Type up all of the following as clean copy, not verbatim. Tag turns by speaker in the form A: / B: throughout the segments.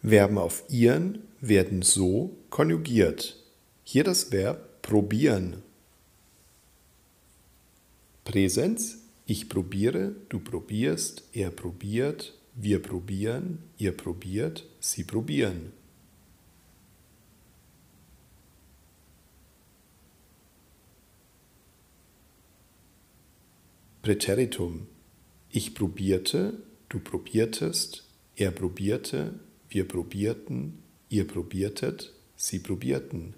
A: Verben auf ihren werden so konjugiert. Hier das Verb probieren. Präsens: Ich probiere, du probierst, er probiert, wir probieren, ihr probiert, sie probieren. Präteritum: Ich probierte, du probiertest, er probierte, wir probierten, ihr probiertet, sie probierten.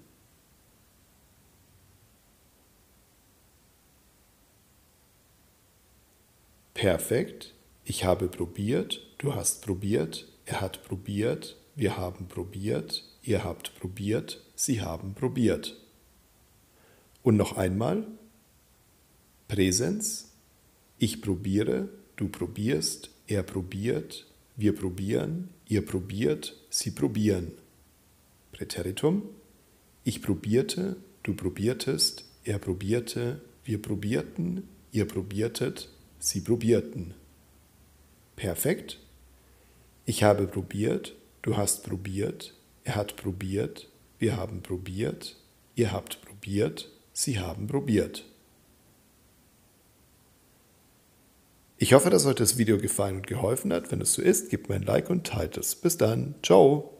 A: Perfekt: Ich habe probiert, du hast probiert, er hat probiert, wir haben probiert, ihr habt probiert, sie haben probiert. Und noch einmal. Präsens: Ich probiere, du probierst, er probiert, wir probieren, ihr probiert, sie probieren. Präteritum: Ich probierte, du probiertest, er probierte, wir probierten, ihr probiertet, sie probierten. Perfekt: Ich habe probiert, du hast probiert, er hat probiert, wir haben probiert, ihr habt probiert, sie haben probiert. Ich hoffe, dass euch das Video gefallen und geholfen hat. Wenn es so ist, gebt mir ein Like und teilt es. Bis dann. Ciao.